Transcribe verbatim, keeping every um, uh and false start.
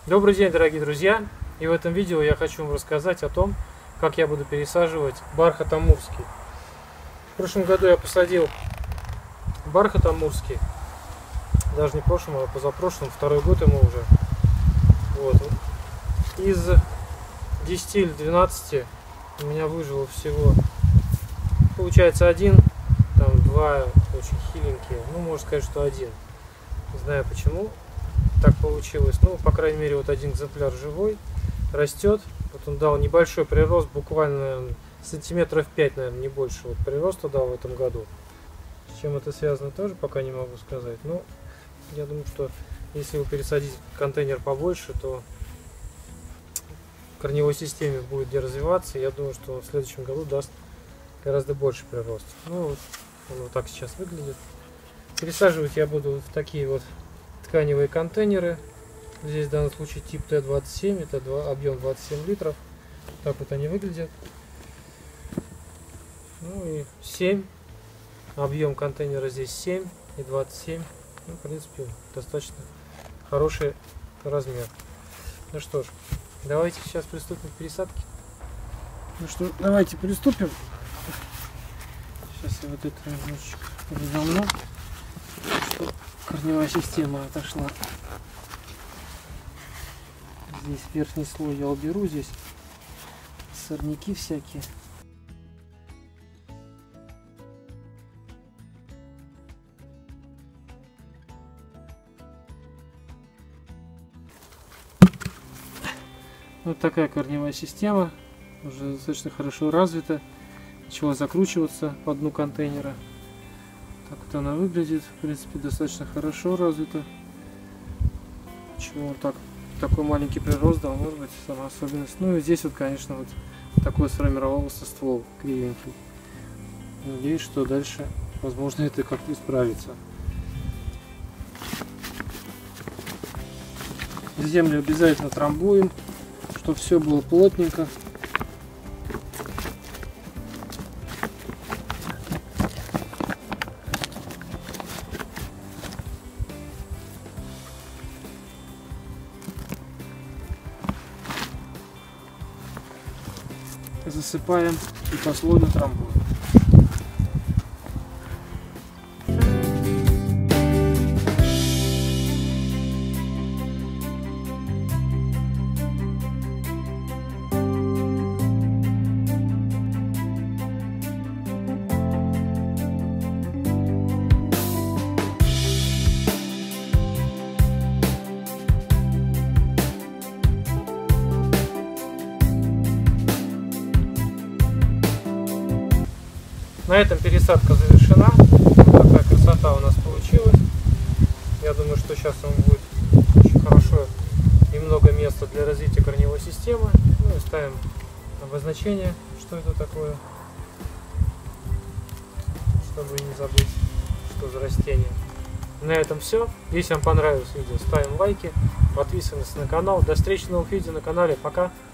Добрый день, дорогие друзья! И в этом видео я хочу вам рассказать о том, как я буду пересаживать бархат амурский. В прошлом году я посадил бархат амурский, даже не в прошлом, а позапрошлом, второй год ему уже. Вот. Из десяти или двенадцати у меня выжило всего, получается, один, там два очень хиленькие, ну можно сказать, что один. Не знаю почему так получилось, ну по крайней мере вот один экземпляр живой, растет. Вот он дал небольшой прирост, буквально сантиметров пять, наверное, не больше вот прироста дал в этом году. С чем это связано, тоже пока не могу сказать. Но я думаю, что если вы пересадите контейнер побольше, то в корневой системе будет где развиваться. Я думаю, что он в следующем году даст гораздо больше прирост. Ну вот он вот так сейчас выглядит. Пересаживать я буду в такие вот тканевые контейнеры. Здесь в данном случае тип Т двадцать семь, это объем двадцать семь литров. Так вот они выглядят. Ну и семь. Объем контейнера здесь семь и двадцать семь. Ну, в принципе, достаточно хороший размер. Ну что ж, давайте сейчас приступим к пересадке. Ну что, давайте приступим. Сейчас я вот это немножечко разомну, чтобы корневая система отошла. Здесь верхний слой я уберу, здесь сорняки всякие. Вот такая корневая система, уже достаточно хорошо развита. Начала закручиваться по дну контейнера. Так вот она выглядит, в принципе, достаточно хорошо развита. Почему он так, такой маленький прирост дал, может быть, сама особенность. Ну и здесь вот, конечно, вот такой сформировался ствол кривенький. Надеюсь, что дальше, возможно, это как-то исправится. Землю обязательно трамбуем, чтобы все было плотненько. Засыпаем и послойно трамбуем. На этом пересадка завершена. Вот такая красота у нас получилась. Я думаю, что сейчас он будет очень хорошо и много места для развития корневой системы. Ну и ставим обозначение, что это такое, чтобы не забыть, что за растение. На этом все. Если вам понравилось видео, ставим лайки, подписываемся на канал. До встречи в новых видео на канале. Пока!